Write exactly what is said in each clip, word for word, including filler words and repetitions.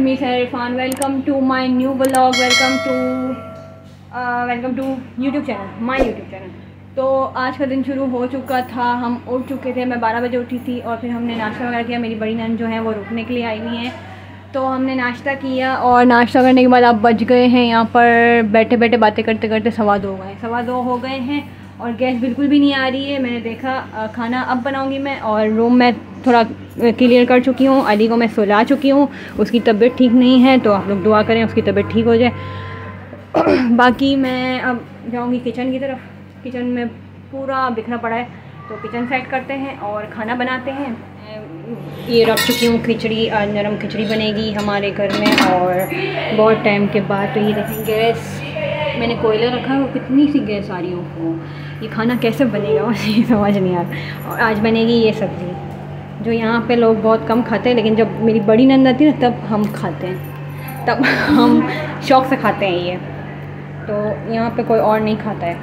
Me sir Irfan. Welcome to my new vlog, welcome to welcome to YouTube channel, my YouTube channel. तो आज का दिन शुरू हो चुका था, हम उठ चुके थे। मैं बारह बजे उठी थी और फिर हमने नाश्ता वगैरह किया। मेरी बड़ी नंद जो है वो रुकने के लिए आई हुई हैं, तो हमने नाश्ता किया और नाश्ता करने के बाद आप बज गए हैं यहाँ पर बैठे बैठे बातें करते करते सवा दो गए सवा दो हो गए हैं और गैस बिल्कुल भी नहीं आ रही है। मैंने देखा खाना अब बनाऊंगी मैं, और रूम में थोड़ा क्लियर कर चुकी हूँ। अली को मैं सुला चुकी हूँ, उसकी तबीयत ठीक नहीं है, तो आप लोग दुआ करें उसकी तबीयत ठीक हो जाए। बाकी मैं अब जाऊँगी किचन की तरफ। किचन में पूरा बिखरा पड़ा है, तो किचन सेट करते हैं और खाना बनाते हैं। ये रख चुकी हूँ खिचड़ी, आज नरम खिचड़ी बनेगी हमारे घर में और बहुत टाइम के बाद। तो ये देखें गैस मैंने कोयला रखा है, वो कितनी सी गैस आ रही हो, ये खाना कैसे बनेगा मुझे समझ नहीं आ रहा। और आज बनेगी ये सब्ज़ी जो यहाँ पे लोग बहुत कम खाते हैं, लेकिन जब मेरी बड़ी नंद आती है ना तब हम खाते हैं, तब हम शौक़ से खाते हैं ये। तो यहाँ पे कोई और नहीं खाता है,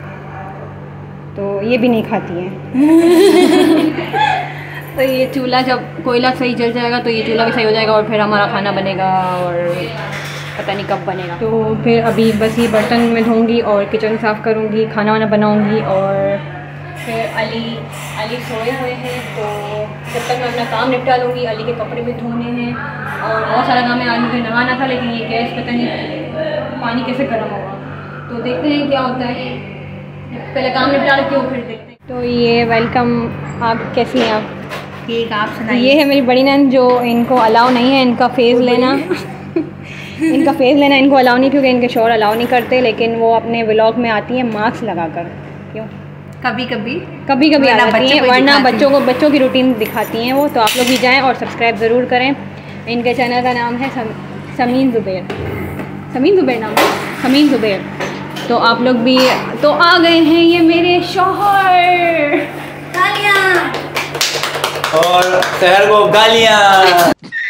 तो ये भी नहीं खाती है। तो ये चूल्हा जब कोयला सही जल जाएगा तो ये चूल्हा भी सही हो जाएगा और फिर हमारा खाना बनेगा, और पता नहीं कब बनेगा। तो फिर अभी बस ये बर्तन में धोऊंगी और किचन साफ़ करूँगी, खाना वाना बनाऊँगी। और फिर अली अली सोए हुए हैं, तो जब तक मैं अपना काम निपटा लूँगी। अली के कपड़े भी धोने हैं और बहुत सारा काम है। आज मुझे नहाना था, लेकिन ये गैस पता नहीं पानी कैसे गर्म होगा, तो देखते हैं क्या होता है। पहले काम निपटा लेती हूँ फिर देखते हैं। तो ये वेलकम, आप कैसी हैं आप? ठीक, आप सुनाइए। ये है मेरी बड़ी नंद, जो इनको अलाउ नहीं है इनका फेस लेना। इनका फेस लेना इनको अलाउ नहीं, क्योंकि इनके शोर अलाउ नहीं करते, लेकिन वो अपने व्लॉग में आती हैं मास्क लगाकर। क्यों? कभी कभी कभी कभी आ जाती हैं, वरना बच्चों को बच्चों की रूटीन दिखाती हैं वो। तो आप लोग भी जाएं और सब्सक्राइब ज़रूर करें। इनके चैनल का नाम है सम, समीन ज़ुबैर समीन ज़ुबैर नाम है, समीन ज़ुबैर। तो आप लोग भी। तो आ गए हैं ये मेरे शौहर, गालियाँ और शहर को गालियाँ।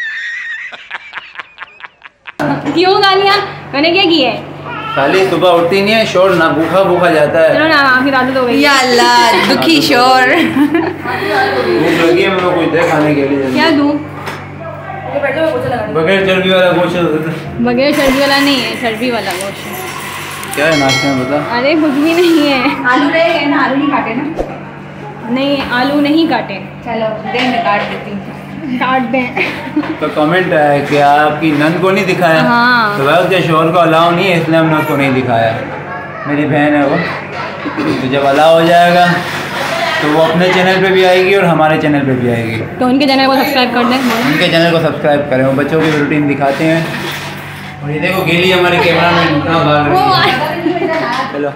क्यों गालियाँ? मैंने क्या किया है? खाली सुबह उठती नहीं है, शोर ना भूखा भूखा जाता है। चलो ना, आखिर आदत हो गई। या अल्लाह, दुखी शोर। भूख लगी है, मेरे को कुछ दे खाने के लिए। क्या दूँ? बगैर चर्बी वाला गोश्त। बगैर चर्बी वाला नहीं है, चर्बी वाला गोश्त। क्या है नाश्ते में बता? अरे कुछ भी नहीं है। आलू रहे ना, आलू नहीं काटे ना? नहीं, आलू नहीं काटे। चलो दे, मैं काट देती हूँ। काट दें। तो कमेंट है कि आपकी नंद को नहीं दिखाया। हाँ। तो वह उसके शोर को अलाउ नहीं है, इसलिए हमने उसको नहीं दिखाया। मेरी बहन है वो, तो जब अलाउ हो जाएगा तो वो अपने चैनल पे भी आएगी और हमारे चैनल पे भी आएगी। तो उनके चैनल को सब्सक्राइब कर दें। उनके चैनल को सब्सक्राइब करें, वो बच्चों की रूटीन दिखाते हैं। और ये देखो गेली हमारे कैमरा में इतना भाग रही है। चलो,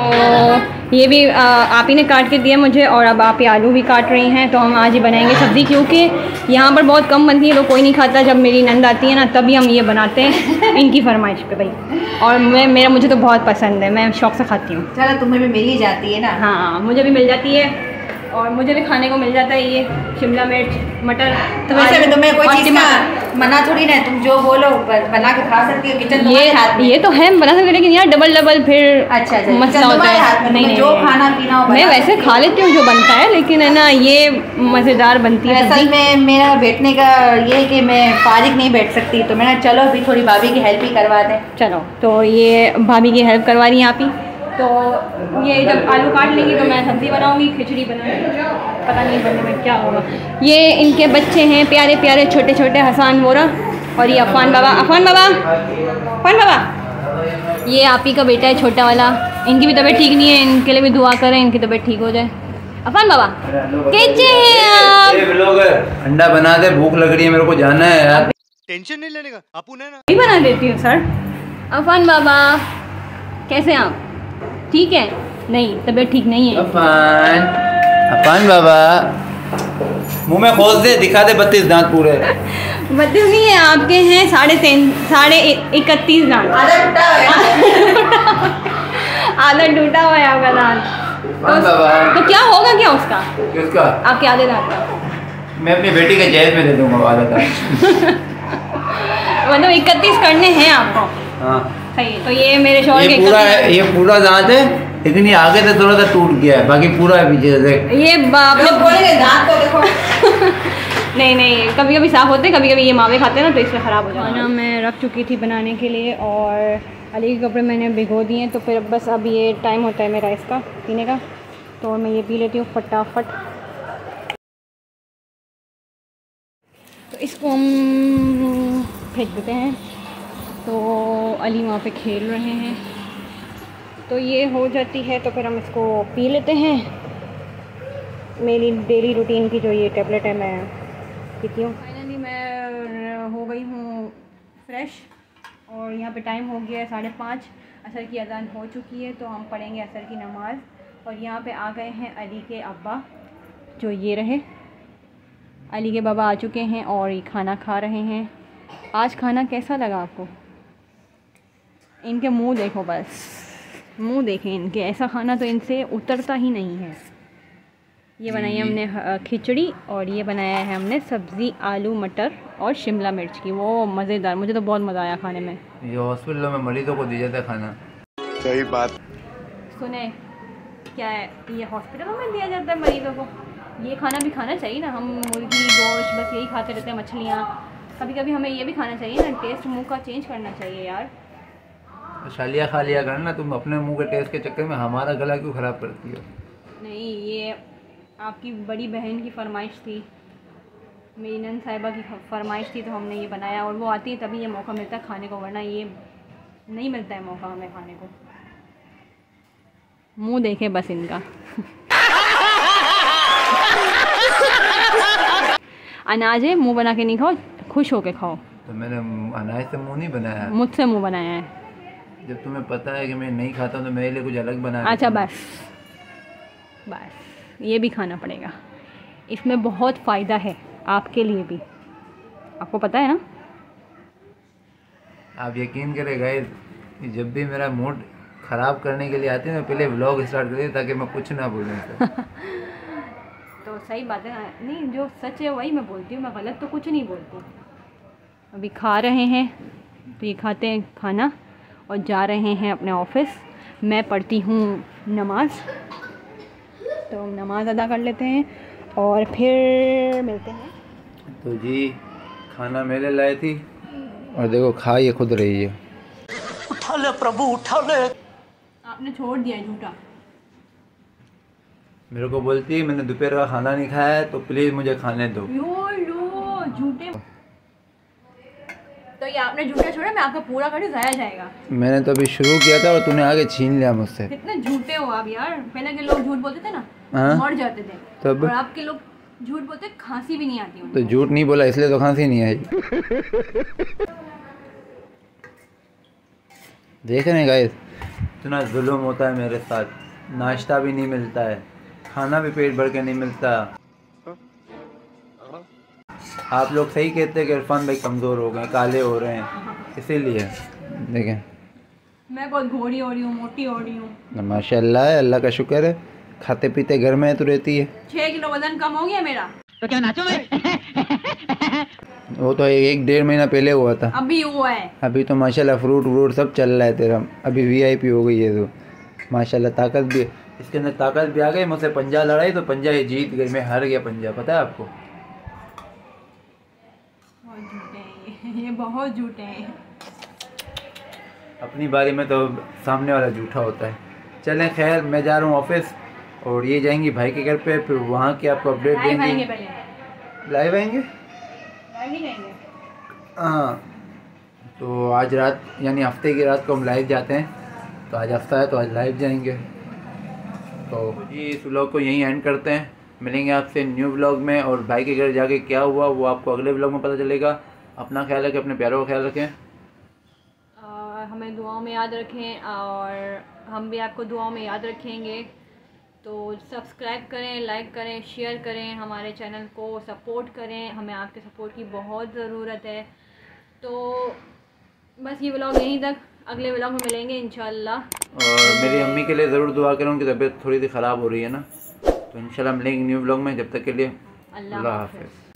तो ये भी आ, आप ही ने काट के दिया मुझे, और अब आप ही आलू भी काट रही हैं। तो हम आज ही बनाएंगे सब्ज़ी, क्योंकि यहाँ पर बहुत कम बनती है, तो कोई नहीं खाता। जब मेरी नंद आती है ना तभी हम ये बनाते हैं, इनकी फरमाइश पे भाई। और मैं मेरा मुझे तो बहुत पसंद है, मैं शौक़ से खाती हूँ। चलो तुम्हें भी मिल ही जाती है ना? हाँ, मुझे भी मिल जाती है और मुझे भी खाने को मिल जाता है ये शिमला मिर्च, मटर। तो वैसे भी तुम्हें कोई चीज़ का मना थोड़ी ना, तुम जो बोलो बना के खा सकती हो। किचन ये हाथ में। ये तो है बना सकते, लेकिन यार डबल डबल फिर अच्छा अच्छा, मसला होता है। नहीं नहीं, जो खाना पीना हो मैं वैसे खा लेती हूँ जो बनता है, लेकिन है ना ये मज़ेदार बनती है। असल में मेरा बैठने का ये है कि मैं फारिग नहीं बैठ सकती, तो मैंने चलो अभी थोड़ी भाभी की हेल्प ही करवा दें। चलो, तो ये भाभी की हेल्प करवा रही हैं आप ही। तो ये जब आलू काट लेंगी तो मैं सब्ज़ी बनाऊंगी, खिचड़ी बनाऊंगी, पता नहीं बनने में क्या होगा। ये इनके बच्चे हैं प्यारे प्यारे छोटे छोटे, हसान वोरा, और ये अफान बाबा। अफान बाबा अफान बाबा ये आप ही का बेटा है छोटा वाला। इनकी भी तबीयत ठीक नहीं है, इनके लिए भी दुआ करें, इनकी तबीयत ठीक हो जाए। अफान बाबा कैसे हैं आप? अंडा बना दे, भूख लग रही है, मेरे को जाना है यार। टेंशन नहीं लेने का, अपुन है ना। भी बना देती हूँ सर। अफान बाबा कैसे हैं आप? ठीक है? नहीं, तबीयत ठीक नहीं है। अफान अफान बाबा मुंह में खोस दे, दिखा दे बत्तीस दांत पूरे। बत्तीस नहीं है, आपके हैं साढ़े तीन साढ़े इकतीस दांत। आधा टूटा हुआ आधा टूटा हुआ है आपका दांत। तो, तो क्या होगा क्या उसका? किसका? आपके आधे दांत का? मैं अपनी बेटी के जहेज में दे दूंगा आधा दांत। मतलब इकतीस करने हैं आपको? हाँ सही है। तो ये मेरे शौहर ये के पूरा है, ये पूरा दांत है, लेकिन ये आगे से थोड़ा सा टूट गया है, बाकी पूरा है पीछे से। ये बाप लोग बोलेंगे दांत तो देखो। नहीं नहीं, कभी कभी साफ़ होते, कभी कभी ये मावे खाते हैं ना तो इससे ख़राब हो जाता है। खाना मैं रख चुकी थी बनाने के लिए और अली के कपड़े मैंने भिगो दिए, तो फिर बस अब ये टाइम होता है मेरा इसका पीने का, तो मैं ये पी लेती हूँ फटाफट। तो इसको हम फेंक देते हैं। तो अली वहाँ पे खेल रहे हैं, तो ये हो जाती है तो फिर हम इसको पी लेते हैं। मेरी डेली रूटीन की जो ये टैबलेट है मैं पीती हूँ। फाइनली मैं हो गई हूँ फ्रेश और यहाँ पे टाइम हो गया है साढ़े पाँच, असर की अज़ान हो चुकी है, तो हम पढ़ेंगे असर की नमाज़। और यहाँ पे आ गए हैं अली के अब्बा, जो ये रहे अली के बाबा आ चुके हैं और ये खाना खा रहे हैं। आज खाना कैसा लगा आपको? इनके मुंह देखो, बस मुंह देखें इनके, ऐसा खाना तो इनसे उतरता ही नहीं है। ये बनाई है हमने खिचड़ी और ये बनाया है हमने सब्ज़ी आलू मटर और शिमला मिर्च की, वो मज़ेदार, मुझे तो बहुत मज़ा आया खाने में। ये हॉस्पिटलों में मरीजों को दिया जाता है खाना। सही बात। सुने क्या है, ये हॉस्पिटलों में दिया जाता है मरीजों को? ये खाना भी खाना चाहिए ना, हम मुर्गी गोश्त बस यही खाते रहते हैं, मछलियाँ, कभी कभी हमें ये भी खाना चाहिए ना, टेस्ट मुंह का चेंज करना चाहिए यार। शालिया खा लिया करना, तुम अपने मुंह के टेस्ट के चक्कर में हमारा गला क्यों ख़राब करती हो? नहीं, ये आपकी बड़ी बहन की फरमाइश थी, मेरी नन साहिबा की फरमाइश थी, तो हमने ये बनाया और वो आती है तभी ये मौका मिलता है खाने को, वरना ये नहीं मिलता है मौका हमें खाने को। मुंह देखे बस इनका। अनाज है, मुंह बना के नहीं खाओ, खुश होके खाओ। तो मैंने अनाज से मुंह नहीं बनाया, मुझसे मुंह बनाया है। जब तुम्हें पता है कि मैं नहीं खाता हूँ तो मेरे लिए कुछ अलग बना। अच्छा बस बस, ये भी खाना पड़ेगा, इसमें बहुत फ़ायदा है आपके लिए भी, आपको पता है ना। आप यकीन करें गाइस, जब भी मेरा मूड ख़राब करने के लिए आते हैं, मैं पहले व्लॉग स्टार्ट करती हूँ ताकि मैं कुछ ना बोलूँ। तो सही बात है ना, नहीं जो सच है वही मैं बोलती हूँ, मैं गलत तो कुछ नहीं बोलती। अभी खा रहे हैं, तो ये खाते हैं खाना और जा रहे हैं अपने ऑफिस। मैं पढ़ती हूँ नमाज, तो नमाज अदा कर लेते हैं और फिर मिलते हैं। तो जी खाना मेरे लाए थी और देखो खा ये खुद रही है। उठा ले प्रभु, उठा ले। आपने छोड़ दिया झूठा। मेरे को बोलती है मैंने दोपहर का खाना नहीं खाया है तो प्लीज़ मुझे खाने दो। लो लो झूठे, तो ये आपने झूठा छोड़ा, मैं आपका पूरा कर ज़ाया जाएगा। मैंने तो अभी शुरू किया था और तूने आगे छीन लिया मुझसे। कितने झूठे हो आप यार, पहले के लोग झूठ बोलते थे ना, हाँ? मर जाते थे, तब और आपके लोग झूठ बोलते खांसी भी नहीं आती उनको। तो झूठ नहीं बोला इसलिए तो खांसी नहीं आई। देख रहे हैं गाइस, इतना जुल्म होता है मेरे साथ, नाश्ता भी नहीं मिलता है, खाना भी पेट भर के नहीं मिलता। आप लोग सही कहते हैं कि इरफान भाई कमज़ोर हो गए, काले हो रहे हैं, इसीलिए देखें मैं बहुत घोड़ी हो रही हूँ, मोटी हो रही हूँ। माशाल्लाह है, अल्लाह का शुक्र है, खाते पीते घर में तो रहती है। छः किलो वजन कम हो गया मेरा। तो क्या नाचो मैं? वो तो एक डेढ़ महीना पहले हुआ था, अभी हुआ है। अभी तो माशाल्लाह फ्रूट व्रूट सब चल रहा है तेरा, अभी वीआईपी हो गई है तो माशाल्लाह, ताकत भी इसके अंदर, ताकत भी आ गई। मुझसे पंजा लड़ाई तो पंजा ये जीत गई, मैं हार गया पंजा, पता है आपको। बहुत झूठे हैं ये, ये बहुत झूठे हैं। अपनी बारी में तो सामने वाला झूठा होता है। चलें खैर, मैं जा रहा हूँ ऑफिस और ये जाएंगी भाई के घर पे, फिर वहाँ की आपको अपडेट लाइव आएंगे, देंगे। पहले लाइव आएंगे, लाइव ही जाएंगे। हाँ। तो आज रात यानी हफ्ते की रात को हम लाइव जाते हैं, तो आज हफ्ता है तो आज लाइव जाएंगे। तो जी इस व्लॉग को यहीं एंड करते हैं, मिलेंगे आपसे न्यू व्लॉग में, और भाई के घर जाके क्या हुआ वो आपको अगले व्लॉग में पता चलेगा। अपना ख्याल रखें, अपने प्यारों का ख्याल रखें, और हमें दुआओं में याद रखें और हम भी आपको दुआओं में याद रखेंगे। तो सब्सक्राइब करें, लाइक करें, शेयर करें, हमारे चैनल को सपोर्ट करें, हमें आपके सपोर्ट की बहुत ज़रूरत है। तो बस ये व्लॉग यहीं तक, अगले व्लॉग में मिलेंगे इंशाल्लाह। और मेरी अम्मी के लिए ज़रूर दुआ करें, उनकी तबीयत थोड़ी सी ख़राब हो रही है ना, तो इंशाल्लाह मिलेंगे न्यू व्लॉग में। जब तक के लिए अल्लाह अल्लाह हाफ़िज़। हाफ़िज़।